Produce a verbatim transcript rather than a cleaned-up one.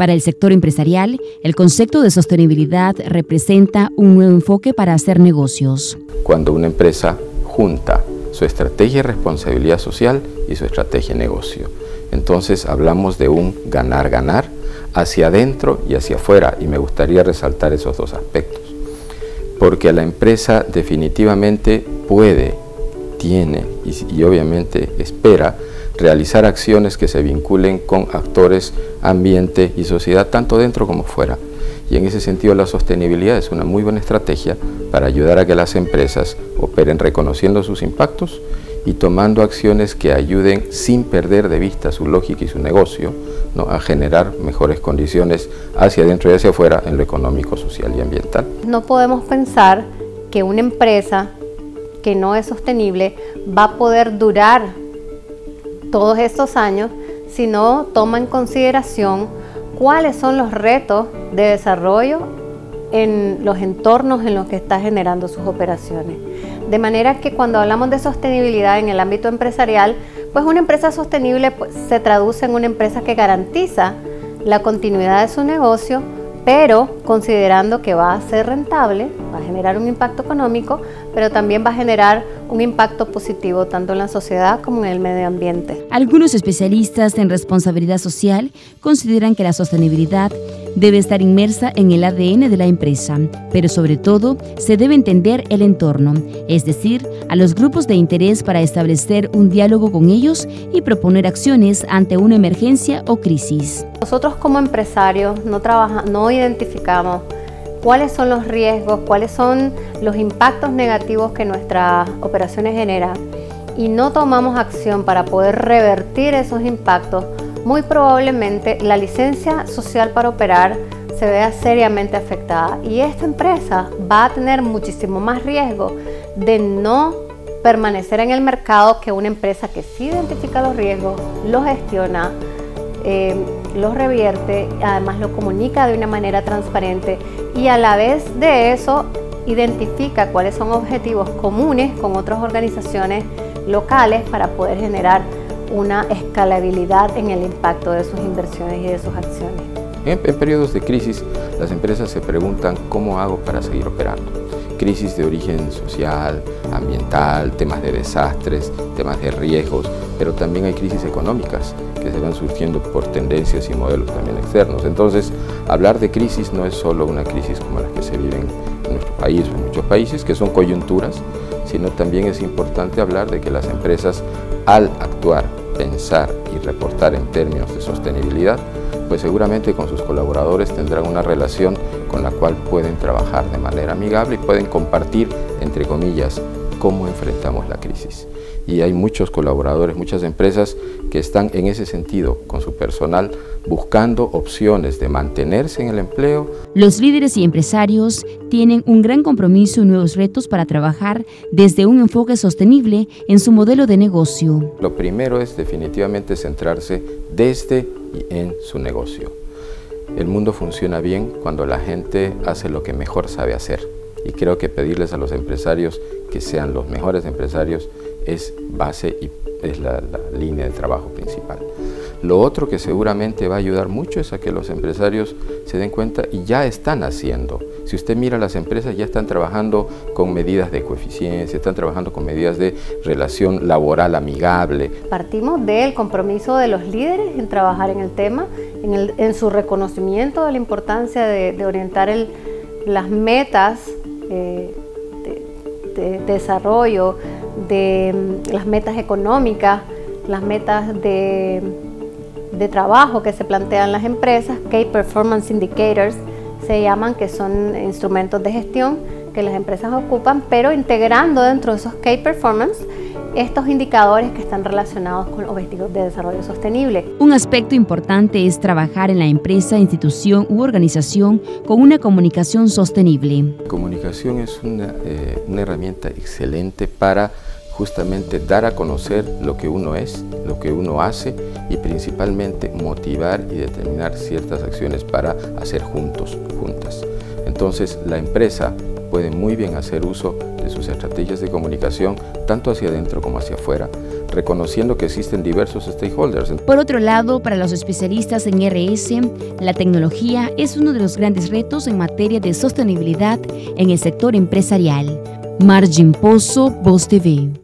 Para el sector empresarial, el concepto de sostenibilidad representa un nuevo enfoque para hacer negocios. Cuando una empresa junta su estrategia de responsabilidad social y su estrategia de negocio, entonces hablamos de un ganar-ganar hacia adentro y hacia afuera, y me gustaría resaltar esos dos aspectos, porque la empresa definitivamente puede, tiene y, y obviamente espera realizar acciones que se vinculen con actores, ambiente y sociedad, tanto dentro como fuera. Y en ese sentido la sostenibilidad es una muy buena estrategia para ayudar a que las empresas operen reconociendo sus impactos y tomando acciones que ayuden sin perder de vista su lógica y su negocio, ¿no?, a generar mejores condiciones hacia adentro y hacia afuera en lo económico, social y ambiental. No podemos pensar que una empresa que no es sostenible va a poder durar todos estos años si no toma en consideración cuáles son los retos de desarrollo en los entornos en los que está generando sus operaciones. De manera que cuando hablamos de sostenibilidad en el ámbito empresarial, pues una empresa sostenible pues, se traduce en una empresa que garantiza la continuidad de su negocio, pero considerando que va a ser rentable, va a generar un impacto económico, pero también va a generar un impacto positivo tanto en la sociedad como en el medio ambiente. Algunos especialistas en responsabilidad social consideran que la sostenibilidad debe estar inmersa en el A D N de la empresa, pero sobre todo se debe entender el entorno, es decir, a los grupos de interés para establecer un diálogo con ellos y proponer acciones ante una emergencia o crisis. Nosotros como empresarios no, trabaja, no identificamos cuáles son los riesgos, cuáles son los impactos negativos que nuestras operaciones generan y no tomamos acción para poder revertir esos impactos, muy probablemente la licencia social para operar se vea seriamente afectada y esta empresa va a tener muchísimo más riesgo de no permanecer en el mercado que una empresa que sí identifica los riesgos, los gestiona, eh, los revierte, además lo comunica de una manera transparente y a la vez de eso identifica cuáles son objetivos comunes con otras organizaciones locales para poder generar una escalabilidad en el impacto de sus inversiones y de sus acciones. En, en periodos de crisis, las empresas se preguntan cómo hago para seguir operando. Crisis de origen social, ambiental, temas de desastres, temas de riesgos, pero también hay crisis económicas que se van surgiendo por tendencias y modelos también externos. Entonces, hablar de crisis no es solo una crisis como las que se viven en nuestro país o en muchos países, que son coyunturas, sino también es importante hablar de que las empresas, al actuar, pensar y reportar en términos de sostenibilidad, pues seguramente con sus colaboradores tendrán una relación con la cual pueden trabajar de manera amigable y pueden compartir, entre comillas, cómo enfrentamos la crisis. Y hay muchos colaboradores, muchas empresas que están en ese sentido con su personal buscando opciones de mantenerse en el empleo. Los líderes y empresarios tienen un gran compromiso y nuevos retos para trabajar desde un enfoque sostenible en su modelo de negocio. Lo primero es definitivamente centrarse desde y en su negocio. El mundo funciona bien cuando la gente hace lo que mejor sabe hacer. Y creo que pedirles a los empresarios que sean los mejores empresarios es base y es la, la línea de trabajo principal. Lo otro que seguramente va a ayudar mucho es a que los empresarios se den cuenta y ya están haciendo. Si usted mira, las empresas ya están trabajando con medidas de coeficiencia, están trabajando con medidas de relación laboral amigable. Partimos del compromiso de los líderes en trabajar en el tema, en, el, en su reconocimiento de la importancia de, de orientar el, las metas eh, de, de, de desarrollo, de las metas económicas, las metas de, de trabajo que se plantean las empresas, Key Performance Indicators se llaman, que son instrumentos de gestión que las empresas ocupan, pero integrando dentro de esos Key Performance estos indicadores que están relacionados con objetivos de desarrollo sostenible. Un aspecto importante es trabajar en la empresa, institución u organización con una comunicación sostenible. La comunicación es una, eh, una herramienta excelente para justamente dar a conocer lo que uno es, lo que uno hace y principalmente motivar y determinar ciertas acciones para hacer juntos, juntas. Entonces la empresa pueden muy bien hacer uso de sus estrategias de comunicación, tanto hacia adentro como hacia afuera, reconociendo que existen diversos stakeholders. Por otro lado, para los especialistas en R S, la tecnología es uno de los grandes retos en materia de sostenibilidad en el sector empresarial. Margin Pozo, Voz T V.